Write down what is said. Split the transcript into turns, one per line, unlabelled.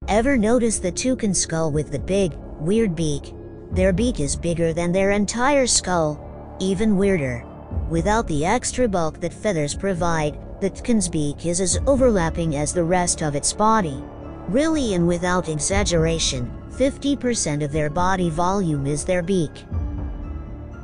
Ever notice the toucan skull with the big, weird beak? Their beak is bigger than their entire skull. Even weirder. Without the extra bulk that feathers provide, the toucan's beak is as overlapping as the rest of its body. Really, and without exaggeration, 50% of their body volume is their beak.